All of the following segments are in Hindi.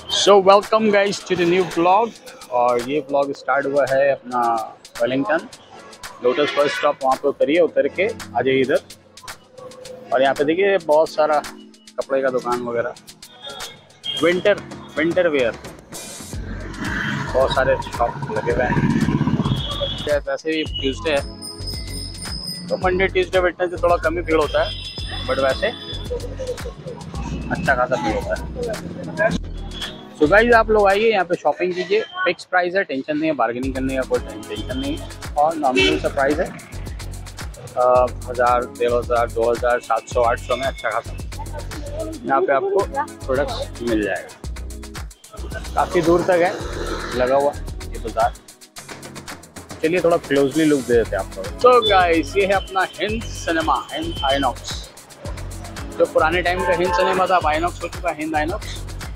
So welcome guys to the new vlog. और ये ब्लॉग स्टार्ट हुआ है अपना वेलिंगटन लोटस फर्स्ट स्टॉप, वहाँ पे उतरिए, उतर के आ जाइए इधर। और यहाँ पे देखिए बहुत सारा कपड़े का दुकान वगैरह, विंटर वेयर, बहुत सारे शॉप लगे हुए हैं। वैसे भी ट्यूसडे है तो मंडे ट्यूसडे वेडनेसडे थोड़ा कम ही भीड़ होता है, बट वैसे अच्छा खासा भीड़ होता है। तो गाइस आप लोग आइए, यहाँ पे शॉपिंग कीजिए, फिक्स प्राइस है, टेंशन नहीं है, बार्गेनिंग करने का कोई टेंशन नहीं है। और नॉमिनल सा प्राइस है 1000, 1500, 2000, 700, 800 में अच्छा खासा यहाँ पे आपको प्रोडक्ट्स मिल जाएगा। काफ़ी दूर तक है लगा हुआ ये बाजार। चलिए थोड़ा क्लोजली लुक दे देते हैं आपको। तो गाइस ये है अपना हिंद सिनेमा, हिंद आइनॉक्स। जो पुराने टाइम का हिंद सिनेमा था, अब आइनॉक्स हो चुका, हिंद आइनॉक्स।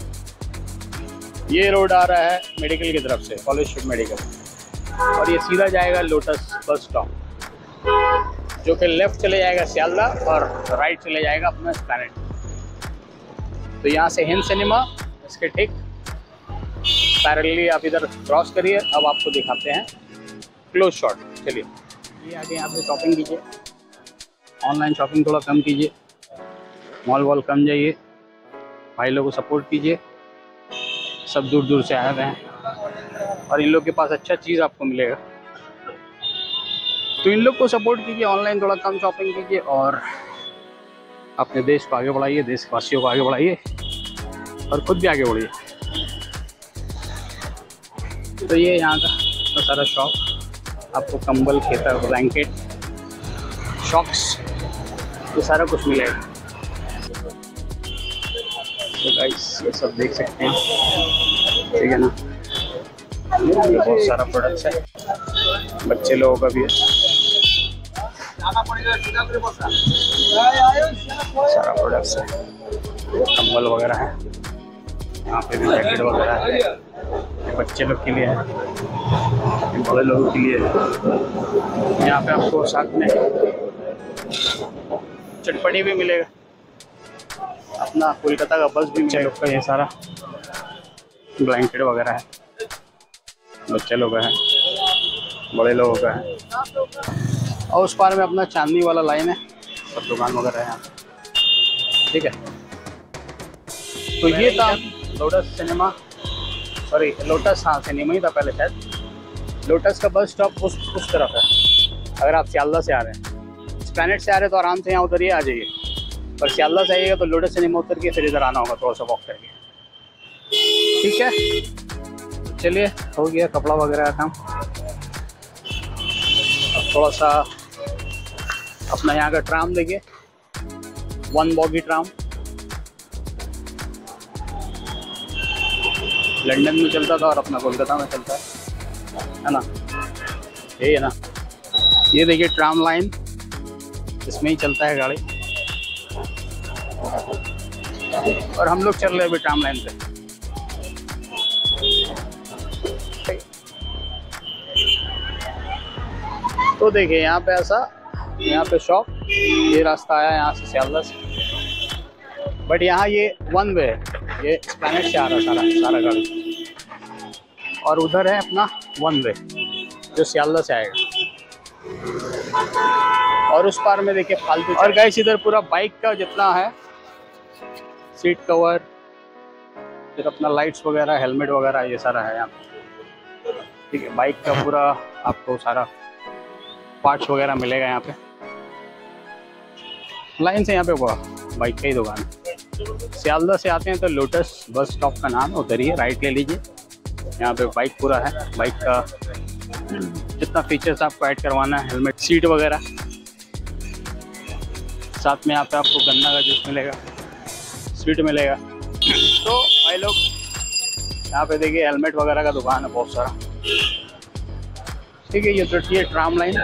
ये रोड आ रहा है मेडिकल की तरफ से, कॉलेज स्ट्रीट मेडिकल, और ये सीधा जाएगा लोटस बस स्टॉप, जो कि लेफ्ट चले जाएगा सियालदा और राइट चले जाएगा अपना एस्प्लैनेड। तो यहाँ से हिंद सिनेमा, इसके ठीक पैरेलली आप इधर क्रॉस करिए। अब आपको दिखाते हैं क्लोज शॉट। चलिए ये आगे यहाँ पे शॉपिंग कीजिए, ऑनलाइन शॉपिंग थोड़ा कम कीजिए, मॉल वॉल कम जाइए, भाई लोगों को सपोर्ट कीजिए। सब दूर दूर से आए हुए हैं और इन लोग के पास अच्छा चीज़ आपको मिलेगा, तो इन लोग को सपोर्ट कीजिए, ऑनलाइन थोड़ा कम शॉपिंग कीजिए और अपने देश को आगे बढ़ाइए, देशवासियों को आगे बढ़ाइए और खुद भी आगे बढ़िए। तो ये यहाँ का तो सारा शॉप, आपको कंबल, खेतर, ब्लैंकेट, शॉक्स, ये सारा कुछ मिलेगा। तो गाइस ये सब देख सकते हैं, ठीक है ना। बहुत सारा प्रोडक्ट्स है, बच्चे लोगों का भी है, सारा प्रोडक्ट्स है, कंबल वगैरह है, यहाँ पे भी जैकेट वगैरह है, ये बच्चे लोग के लिए है, ये बड़े लोगों के लिए है। यहाँ पे आपको साथ में चटपटी भी मिलेगा, अपना कोलकाता का बस भी मिलेगा का। ये सारा ब्लैंकेट वगैरह है, बच्चे लोगों का है, बड़े लोगों का है। और उस पार में अपना चांदनी वाला लाइन है, सब दुकान वगैरह है यहाँ, ठीक है। तो ये था लोटस सिनेमा, सॉरी लोटस, हाँ सिनेमा ही था पहले शायद। लोटस का बस स्टॉप उस तरफ है। अगर आप सियालदा से आ रहे हैं, एस्प्लैनेड से आ रहे हैं तो आराम से यहाँ उतरिए, आ जाइए। पर सियालदा से आइएगा तो लोटस सिनेमा उतर के फिर इधर आना होगा, थोड़ा सा वॉक करके, ठीक है। चलिए हो गया कपड़ा वगैरह का काम। अब थोड़ा सा अपना यहाँ का ट्राम देखिए, 1 बॉगी ट्राम, लंदन में चलता था और अपना कोलकाता में चलता है ना, यही है ना। ये देखिए ट्राम लाइन, इसमें ही चलता है गाड़ी, और हम लोग चल रहे हैं अभी ट्राम लाइन पे। तो देखिए यहाँ पे ऐसा, यहाँ पे शॉप, ये रास्ता आया यहाँ से सियालदा से, बट यहाँ ये 1 वे है, ये एस्प्लैनेड से आ रहा सारा गाड़ी, और उधर है अपना 1 वे जो सियालदा से आएगा। और उस पार में देखिए फालतू। और गाइस इधर पूरा बाइक का जितना है, सीट कवर, फिर अपना लाइट्स वगैरह, हेलमेट वगैरह, ये सारा है यहाँ पे, ठीक है। बाइक का पूरा आपको सारा पार्ट्स वगैरह मिलेगा यहाँ पे, लाइन से यहाँ पे पूरा बाइक का ही दुकान है। सियालदा से आते हैं तो लोटस बस स्टॉप का नाम है, उतरिए, राइट ले लीजिए। यहाँ पे बाइक पूरा है, बाइक का जितना फीचर्स आपको ऐड करवाना है, हेलमेट, सीट वगैरह, साथ में यहाँ पे आपको गन्ना का जूस मिलेगा, स्वीट मिलेगा। तो भाई लोग यहाँ पे देखिए हेलमेट वगैरह का दुकान है बहुत सारा, ठीक है। ये तो ये ट्राम लाइन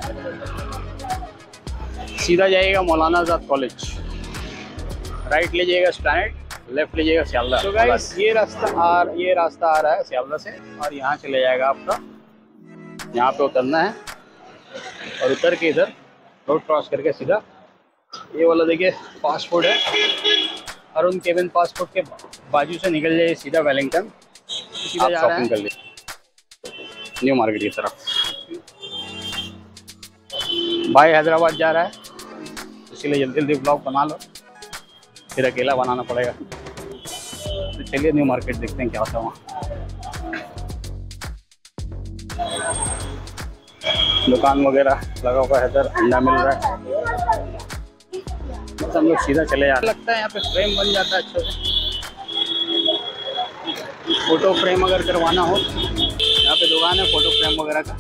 सीधा जाइएगा मौलाना आज़ाद कॉलेज, राइट ले जाइएगा एस्प्लैनेड, लेफ्ट ले जाइएगा सियालदा। तो गाइस ये रास्ता आ रहा है सियालदा से, और यहाँ चले जाएगा आपका, यहाँ पे उतरना है और उतर के इधर रोड क्रॉस करके सीधा, ये वाला देखिए फास्ट फूड है, और उन केबिन पासपोर्ट के बाजू से निकल जाइए सीधा वेलिंगटन, सीधा जा रहा है कर न्यू मार्केट की तरफ। भाई हैदराबाद जा रहा है, इसीलिए जल्दी जल्दी ब्लॉग बना लो, फिर अकेला बनाना पड़ेगा। तो चलिए न्यू मार्केट देखते हैं क्या होता है वहाँ। दुकान वगैरह लगा हुआ है, इधर अंडा मिल रहा है। तो हम लोग सीधा चले जा रहे हैं। लगता है यहाँ पे फ्रेम बन जाता है अच्छे से, फोटो फ्रेम अगर करवाना हो, यहाँ पे दुकान है फोटो फ्रेम वगैरह का।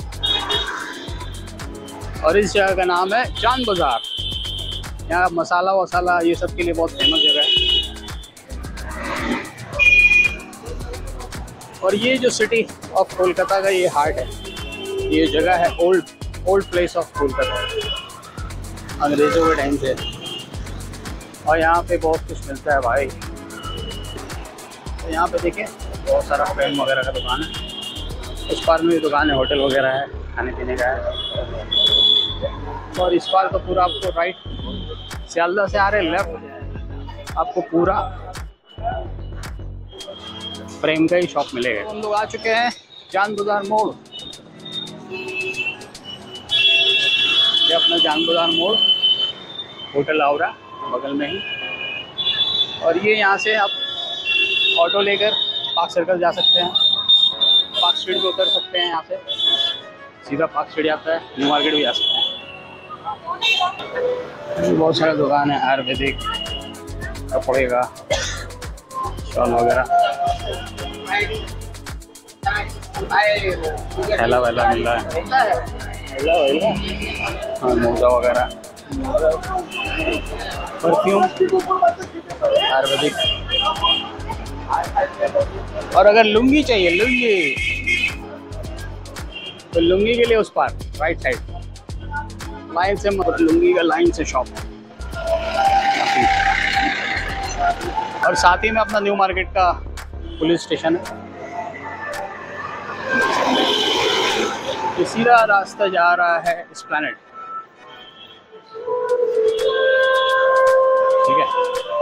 और इस जगह का नाम है चांद बाजार। यहाँ मसाला वसाला ये सब के लिए बहुत फेमस जगह है। और ये जो सिटी ऑफ कोलकाता का ये हार्ट है, ये जगह है ओल्ड प्लेस ऑफ कोलकाता, अंग्रेज़ों के टाइम से। और यहाँ पे बहुत कुछ मिलता है भाई। तो यहाँ पे देखिए बहुत सारा फ्रेम वगैरह का दुकान है। उस पार में भी दुकान है, होटल वगैरह है, खाने पीने का है। और इस पार तो पूरा आपको राइट सियालदा से आ रहे लेफ्ट, आपको पूरा फ्रेम का ही शॉप मिलेगा। हम लोग आ चुके हैं चांद बाजार मोड़। ये अपना चांद बाजार मोड़, होटल आवरा बगल में ही। और ये यहाँ से आप ऑटो लेकर पार्क सर्कल जा सकते हैं, पार्क स्ट्रीट पे उतर सकते हैं, यहाँ से सीधा पार्क स्ट्रीट आता है, न्यू मार्केट भी जा सकते हैं। बहुत सारा दुकान है, आयुर्वेदिक कपड़े का शॉल वगैरह, थैला वैला मिल रहा है, हाँ मोजा वगैरह, परफ्यूम, आयुर्वेदिक। और अगर लुंगी चाहिए, लुंगी तो लुंगी के लिए उस पार राइट साइड लाइन से, मतलब लुंगी का लाइन से शॉप है। और साथ ही में अपना न्यू मार्केट का पुलिस स्टेशन है। ये सीधा रास्ता जा रहा है एस्प्लैनेड, ठीक है।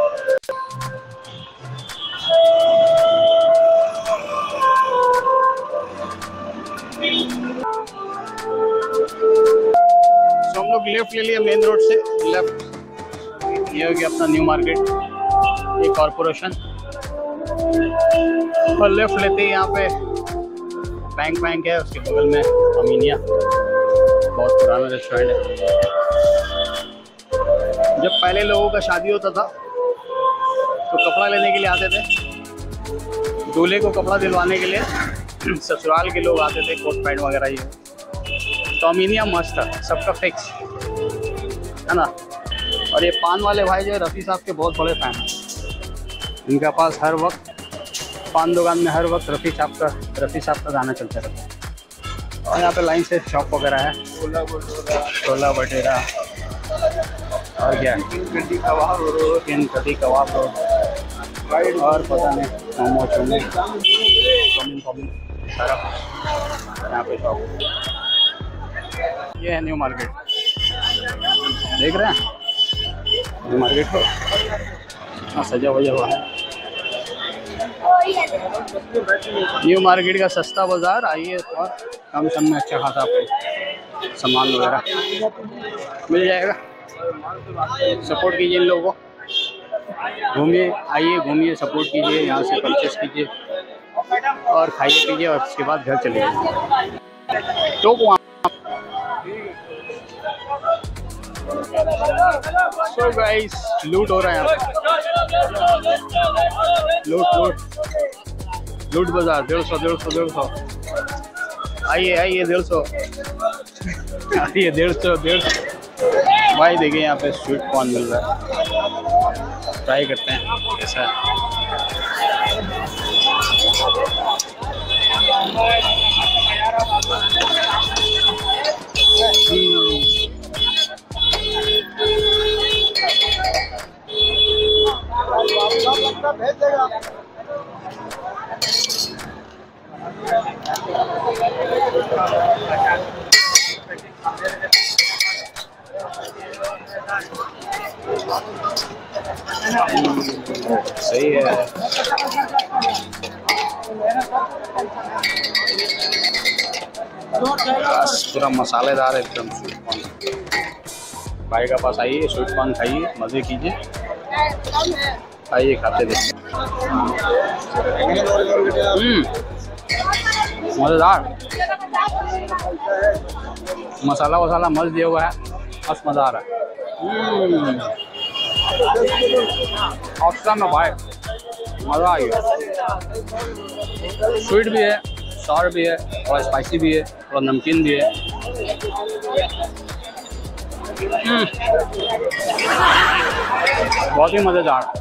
तो हम लोग लेफ्ट ले लिया मेन रोड से, लेफ्ट ये हो गया अपना न्यू मार्केट, ये कॉर्पोरेशन। और लेफ्ट लेते ही यहाँ पे बैंक है, उसके बगल में अमीनिया, बहुत पुराना रेस्टोरेंट है। जब पहले लोगों का शादी होता था तो कपड़ा लेने के लिए आते थे, दूल्हे को कपड़ा दिलवाने के लिए ससुराल के लोग आते थे, कोट पैंट वगैरह ये। तो अमीनिया मस्त था, सबका फिक्स है ना। और ये पान वाले भाई जो है रफ़ी साहब के बहुत बड़े फैन हैं, इनके पास हर वक्त पान दुकान में हर वक्त रफ़ी साहब का गाना चलता रहता है। और यहाँ पे लाइन से शॉप वगैरह है, छोला भटेरा और क्या चिकन कटी कबाब रोड, और पता नहीं मोमो चाउमीन सारा यहाँ पे शॉप। ये है न्यू मार्केट, देख रहे हैं न्यू मार्केट को, हाँ सजा वजा हुआ है। न्यू मार्केट का सस्ता बाज़ार, आइए और कम सम में अच्छा खासा आपको सामान वगैरह मिल जाएगा। सपोर्ट कीजिए इन लोगों को, घूमिए, आइए घूमिए, सपोर्ट कीजिए, यहाँ से परचेस कीजिए और खाइए पीजिए और उसके बाद घर चले जाइए। तो वहाँ सो गाइस लूट हो रहा है यहाँ पे, लूट बाजार 150 आइए 150 आइए 150 भाई। देखिए यहाँ पे स्वीट कॉर्न मिल रहा है, ट्राई करते हैं कैसा है। सही है। बस पूरा मसालेदार एकदम स्वीट कॉर्न। भाई का पास आइए, स्वीट कॉर्न खाइए, मज़े कीजिए, आइए खाते देखिए। मज़ेदार, मसाला वसाला मस्त दिया हुआ है, मस्त मज़ा आ रहा है। औसम है भाई, मज़ा आ गया। स्वीट भी है, सॉर भी है, थोड़ा स्पाइसी भी है, थोड़ा नमकीन भी है। बहुत ही मज़ेदार।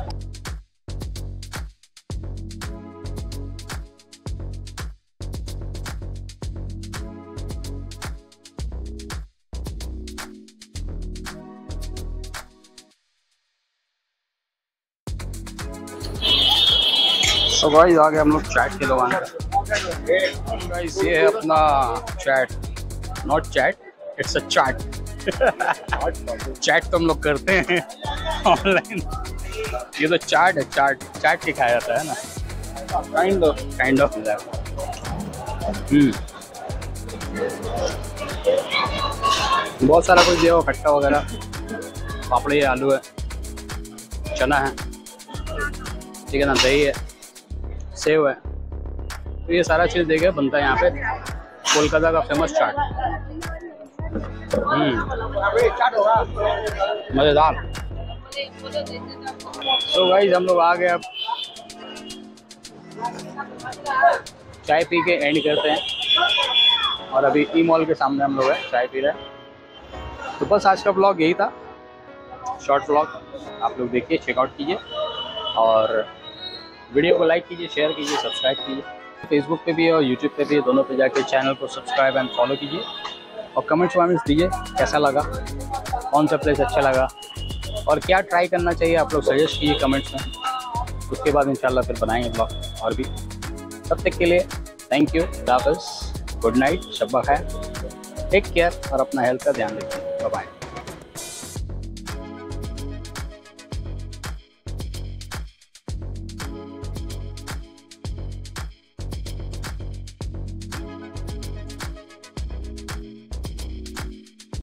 तो गाइस आ गए हम लोग चैट की दुकान पर। गाइस ये है अपना chat, not chat, it's a chat. Chat तो हम लोग करते हैं ऑनलाइन, ये तो चाट है, चाट चाट के खाया जाता है ना, काइंड ऑफ बहुत सारा कुछ दिया हुआ, खट्टा वगैरह, पापड़ी, आलू है, चना है, ठीक है ना, दही है, सेव है। तो ये सारा चीज़ देके बनता है यहाँ पे कोलकाता का फेमस चाट। मज़ेदार। तो गाइस हम लोग आ गए, अब चाय पी के एंड करते हैं। और अभी ई मॉल के सामने हम लोग हैं, चाय पी रहे हैं। तो बस आज का ब्लॉग यही था, शॉर्ट ब्लॉग, आप लोग देखिए, चेकआउट कीजिए और वीडियो को लाइक कीजिए, शेयर कीजिए, सब्सक्राइब कीजिए। फेसबुक पे भी है और यूट्यूब पे भी है, दोनों पे जाके चैनल को सब्सक्राइब एंड फॉलो कीजिए। और कमेंट्स वमेंट्स दीजिए कैसा लगा, कौन सा प्लेस अच्छा लगा और क्या ट्राई करना चाहिए, आप लोग सजेस्ट कीजिए कमेंट्स में। उसके बाद इंशाल्लाह फिर बनाएंगे ब्लॉग और भी। तब तक के लिए थैंक यू, हाफ़िज़, गुड नाइट, शब्बा खैर, टेक केयर और अपना हेल्थ का ध्यान रखिए। Bye bye.